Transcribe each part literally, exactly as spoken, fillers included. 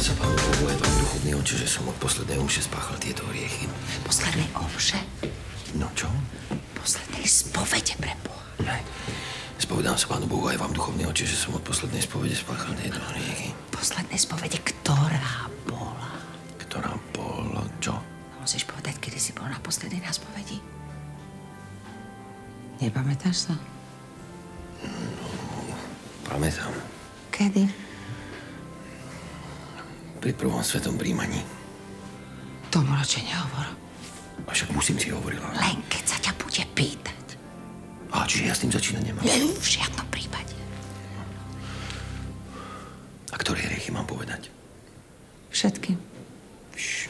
sa Pánu Bohu aj vám duchovný oče, že som od poslednej omše spáchal tieto hriechy. Poslednej omše? No čo? Poslednej spovede pre Boha. Aj. Spovedám sa Pánu Bohu aj vám duchovný oče, že som od poslednej spovede spáchal tieto hriechy. Poslednej spovede, ktorá bola? Ktorá bola čo? Musíš povedať, kedy si bol naposledy na spovedi. Nepamätáš sa? No, pamätám. Kedy? Pri prvom svetom príjmaní. To bolo, čo nehovor. A však musím si hovorila. Len keď sa ťa bude pýtať. A čiže ja s tým začínať nemám? Nie, v žiadnom prípade. A ktoré hriechy mám povedať? Všetky. Šš.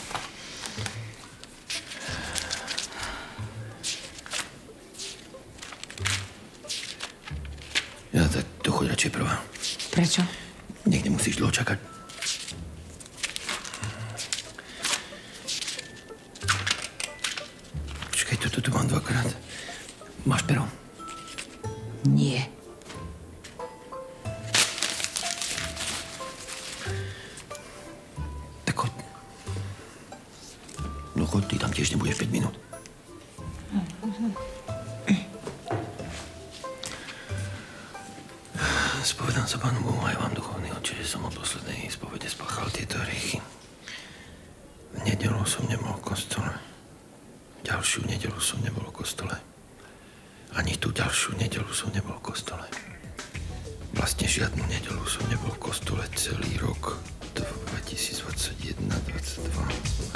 Ja tak to choď radšej prvá. Prečo? Nech nemusíš dlho čakať. Počkaj, toto tu mám dvakrát. Máš pero? Nie. Tak choď. No choď, ty tam tiež nebudeš päť minút. Spovedám sa Pánu Bohu aj vám duchovný oče, že som od poslednej spovede spáchal tieto hriechy. V nedelu som nebol v kostole. Ďalšiu nedelu som nebol v kostole. Ani tú ďalšiu nedelu som nebol v kostole. Vlastne žiadnu nedelu som nebol v kostole celý rok dvetisícdvadsaťjeden dvadsaťdva.